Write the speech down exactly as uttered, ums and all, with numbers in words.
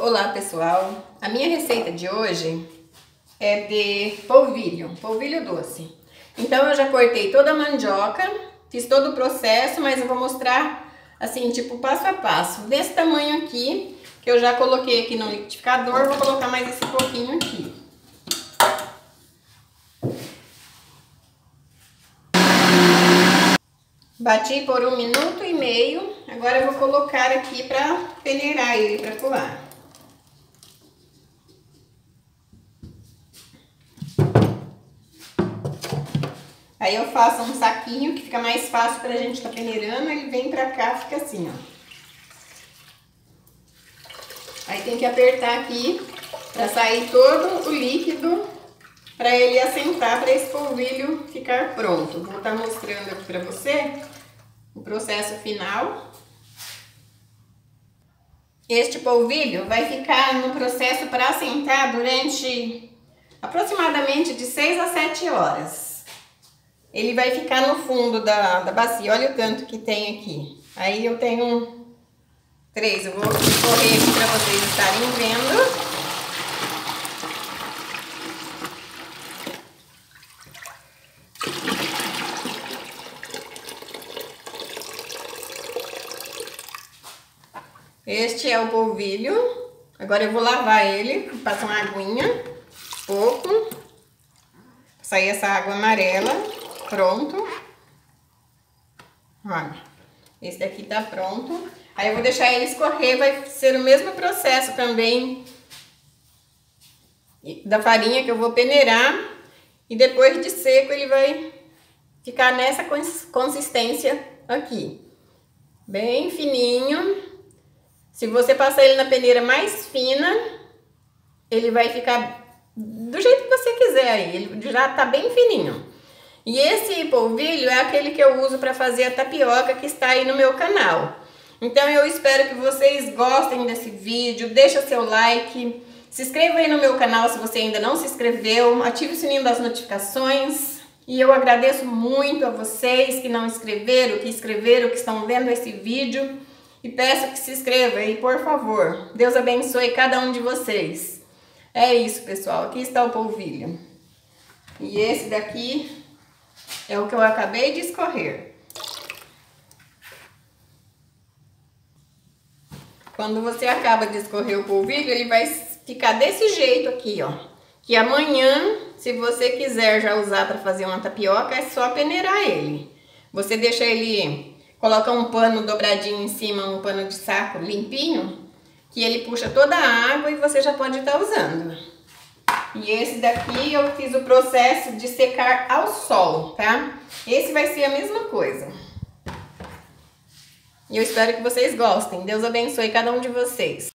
Olá pessoal, a minha receita de hoje é de polvilho, polvilho doce. Então eu já cortei toda a mandioca, fiz todo o processo, mas eu vou mostrar assim, tipo passo a passo. Desse tamanho aqui, que eu já coloquei aqui no liquidificador, vou colocar mais esse pouquinho aqui. Bati por um minuto e meio, agora eu vou colocar aqui para peneirar ele, para coar. Aí eu faço um saquinho que fica mais fácil pra gente tá peneirando, ele vem pra cá, fica assim, ó. Aí tem que apertar aqui pra sair todo o líquido, pra ele assentar, pra esse polvilho ficar pronto. Vou estar mostrando aqui pra você o processo final. Este polvilho vai ficar no processo para assentar durante aproximadamente de seis a sete horas. Ele vai ficar no fundo da, da bacia, olha o tanto que tem aqui. Aí eu tenho três, eu vou escorrer aqui para vocês estarem vendo. Este é o polvilho. Agora eu vou lavar ele, passar uma aguinha, pouco, sair essa água amarela. Pronto. Olha, esse daqui tá pronto. Aí eu vou deixar ele escorrer, vai ser o mesmo processo também da farinha que eu vou peneirar. E depois de seco ele vai ficar nessa consistência aqui. Bem fininho. Se você passar ele na peneira mais fina, ele vai ficar do jeito que você quiser aí. Ele já tá bem fininho. E esse polvilho é aquele que eu uso para fazer a tapioca que está aí no meu canal. Então eu espero que vocês gostem desse vídeo, deixa seu like, se inscreva aí no meu canal se você ainda não se inscreveu, ative o sininho das notificações. E eu agradeço muito a vocês que não inscreveram, que inscreveram, que estão vendo esse vídeo. E peço que se inscreva aí, por favor. Deus abençoe cada um de vocês. É isso, pessoal. Aqui está o polvilho. E esse daqui é o que eu acabei de escorrer. Quando você acaba de escorrer o polvilho, ele vai ficar desse jeito aqui, ó. Que amanhã, se você quiser já usar para fazer uma tapioca, é só peneirar ele. Você deixa ele, coloca um pano dobradinho em cima, um pano de saco limpinho, que ele puxa toda a água e você já pode estar usando. E esse daqui eu fiz o processo de secar ao sol, tá? Esse vai ser a mesma coisa. E eu espero que vocês gostem. Deus abençoe cada um de vocês.